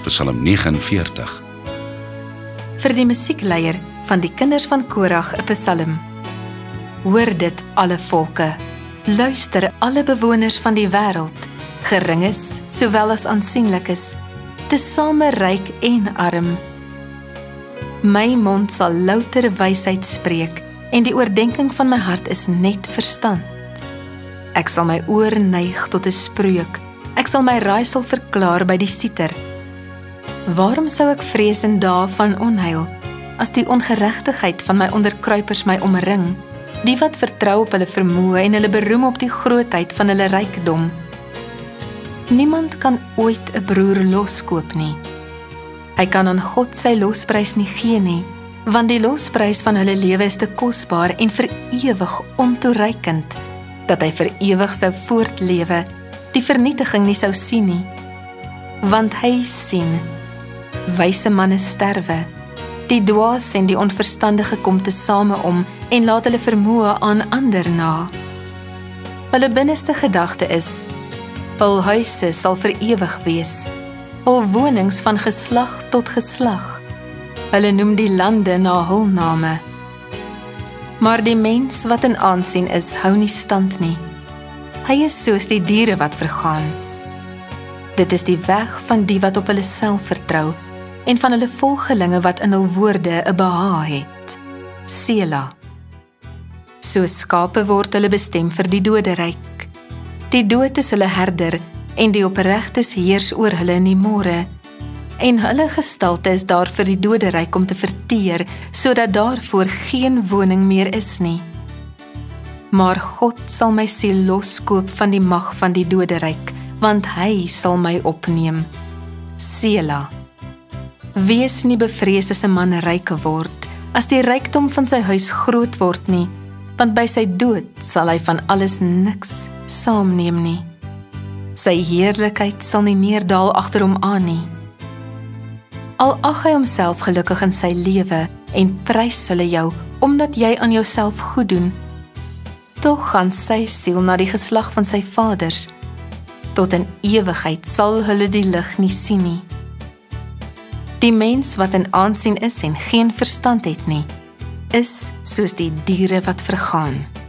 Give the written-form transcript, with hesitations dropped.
Psalm 49. Vir die musiekleier van die kinders van Korag 'n psalm. Hoor dit alle volke, luister alle bewoners van die wêreld, geringes sowel as aansienlikes, tesame ryk en arm. My mond sal louter wysheid spreek, en die oordenking van my hart is net verstand. Ek sal my oor neig tot 'n spreuk, ek sal my raaisel verklaar by die sieter. Waarom sou ek vrees in dae van onheil, as die ongeregtigheid van my onderkruipers my omring, die wat vertrou op hulle vermoë en hulle beroem op die grootheid van hulle rykdom? Niemand kan ooit 'n broer loskoop nie. Hy kan aan God sy losprys nie gee nie, want die losprys van hulle lewe is te kosbaar en vir ewig ontoereikend, dat hy vir ewig sou voortlewe, die vernietiging nie sou sien nie. Want hy sien, wyse manne sterwe, die dwaas en die onverstandige kom tesame om en laat hulle vermoë aan ander na. Hulle binneste gedagte is, hul huise sal vir ewig wees, hul wonings van geslag tot geslag. Hulle noem die lande na hul name. Maar die mens wat in aansien is, hou nie stand nie. Hy is soos die diere wat vergaan. Dit is die weg van die wat op hulle self vertrou, en van hulle volgelinge wat in hul woorde 'n behaag het. Sela. Soos skape word hulle bestem vir die doderyk. Die dood is hulle herder, en die opregtes heers oor hulle in die môre. En hulle gestalte is daar vir die doderyk om te verteer, sodat daarvoor geen woning meer is nie. Maar God sal my siel loskoop van die mag van die doderyk, want hy sal my opneem. Sela. Wees nie bevrees as 'n man ryk word, as die rykdom van sy huis groot word nie, want by sy dood sal hy van alles niks saamneem nie. Sy heerlikheid sal nie neerdaal agter hom aan nie. Al ag hy homself gelukkig in sy lewe en prys hulle jou, omdat jy aan jouself goed doen, tog gaan sy siel na die geslag van sy vaders. Tot in ewigheid sal hulle die lig nie sien nie. Die mens wat in aansien is en geen verstand het nie, is soos die diere wat vergaan.